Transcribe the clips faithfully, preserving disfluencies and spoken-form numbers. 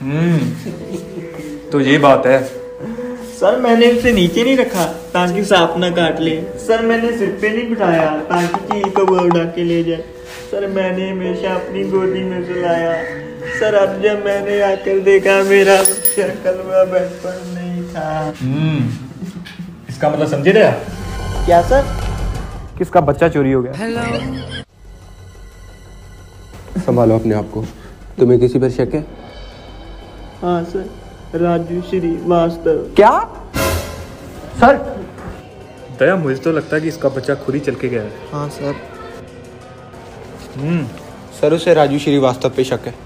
हम्म तो ये बात है। सर मैंने उसे नीचे नहीं रखा ताकि सांप ना काट ले। सर मैंने सिर पे नहीं बिठाया ताकि चील को वो उड़ा के ले जाए। सर मैंने हमेशा अपनी गोदी में सुलाया। सर अब जब मैंने आकर देखा मेरा बच्चा कलवा बेड पर नहीं था। हम्म इसका मतलब समझे रहे? क्या सर? किसका बच्चा चोरी हो गया। संभालो अपने आप को। तुम्हें किसी पर शक है? हाँ सर, राजू श्रीवास्तव। क्या सर? दया मुझे तो लगता है कि इसका बच्चा खुद ही चल के गया है। हाँ सर। हम्म सर उसे राजू श्रीवास्तव पे शक है।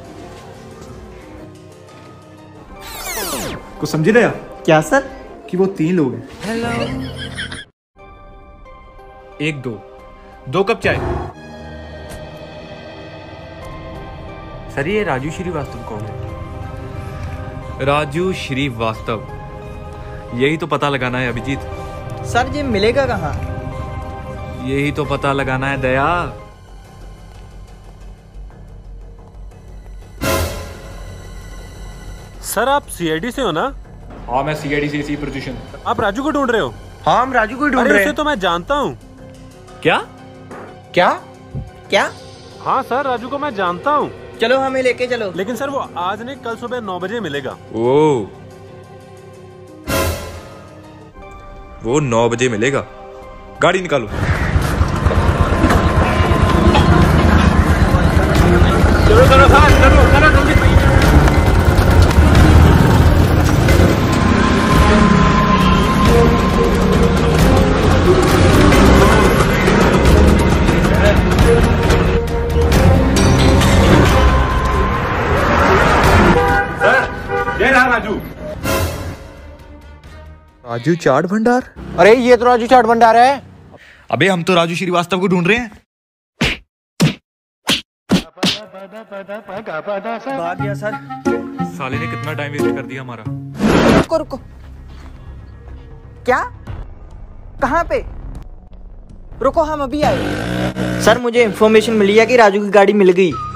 कुछ समझे दया? क्या सर? कि वो तीन लोग हैं। एक दो दो कप चाय। सर ये राजू श्रीवास्तव कौन है? राजू श्रीवास्तव, यही तो पता लगाना है अभिजीत। सर ये मिलेगा कहाँ? यही तो पता लगाना है दया। सर आप सीआईडी से हो ना? हाँ मैं सीआईडी से इसी पोजीशन। आप राजू को ढूंढ रहे हो? हाँ हम राजू को ढूंढ अरे रहे उसे हैं। तो मैं जानता हूँ। क्या क्या क्या? हाँ सर राजू को मैं जानता हूँ। चलो हमें लेके चलो। लेकिन सर वो आज नहीं कल सुबह नौ बजे मिलेगा। ओ वो नौ बजे मिलेगा। गाड़ी निकालो। चलो चलो सर चलो चलो जल्दी। राजू राजू चाट भंडार? अरे ये तो राजू चाट भंडार है। अबे हम तो राजू श्रीवास्तव को ढूंढ रहे हैं। भाग गया सर। साले ने कितना टाइम वेस्ट कर दिया हमारा। रुको रुको। क्या? कहाँ पे? रुको हम अभी आए। सर मुझे इंफॉर्मेशन मिली है कि राजू की गाड़ी मिल गई।